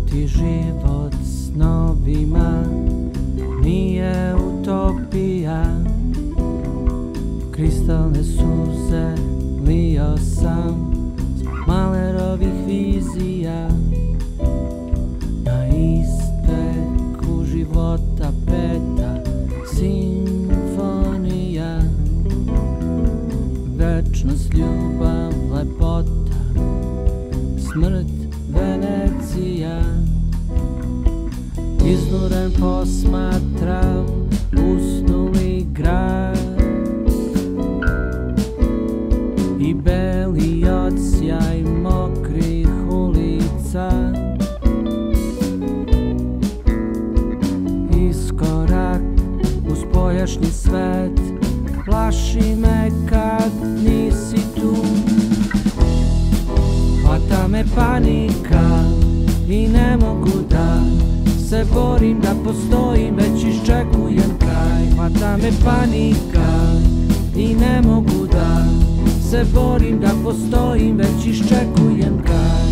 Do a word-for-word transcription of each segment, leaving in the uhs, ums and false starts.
Nadahnuti život snovima nije utopija. Kristalne suze lio sam zbog malerovih vizija. Na isteku života peta simfonija. Večnost, ljubav, lepota, smrt, Venecija. Iznuren posmatram usnuli grad i beli odsjaj mokrih ulica. Iskorak u spoljašnji svet plaši me kad nisi tu. Hvata me panika i ne mogu da se borim da postojim, već iščekujem kraj. Hvata me panika i ne mogu da se borim da postojim, već iščekujem kraj.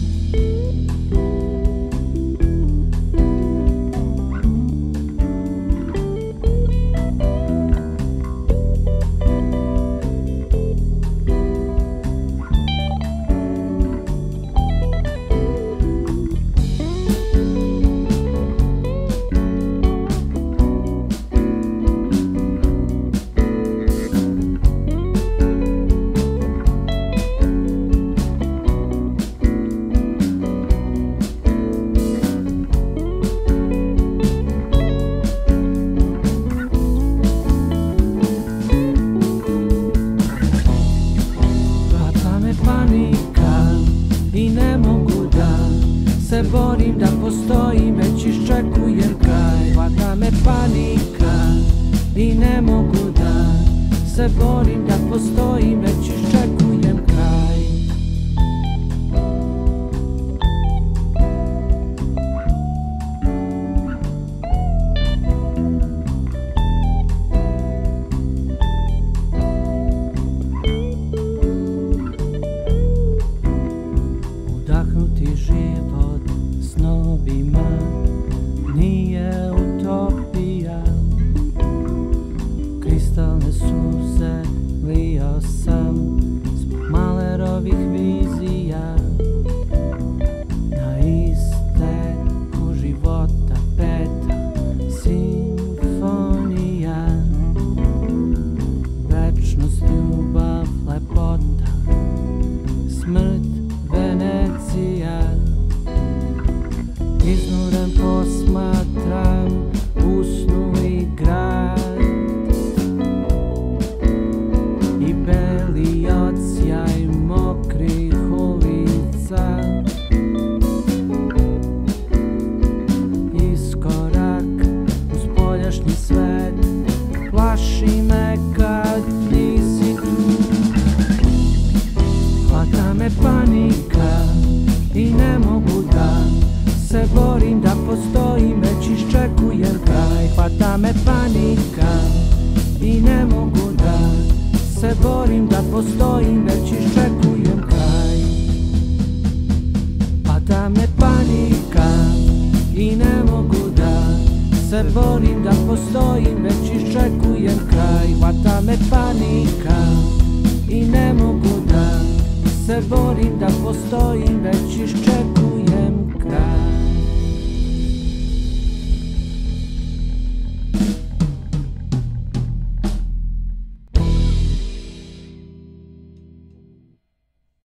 I ne mogu da se borim da postojim, već iščekujem kraj. Hvata me panika i ne mogu da se borim da postojim, već iščekujem kraj. Nadahnuti život snovima nije utopija. Kristalne suze lio sam zbog malerovih vizija. Na isteku života peta simfonija. Večnost, ljubav, lepota, smrt, Venecija. Iznuren posmatram usnuli grad i beli odsjaj mokrih ulica. Iskorak u spoljašnji svet plaši me kad nisi tu. Hvata me panika i ne mogu da se borim da postojim, već iščekujem kraj. Hvata me panika i ne mogu da se borim da postojim, već iščekujem kraj. Hvata me panika i ne mogu da se borim da postojim, već iščekujem kraj. Hvata me panika i ne mogu da se borim da postojim, već iščekujem kraj.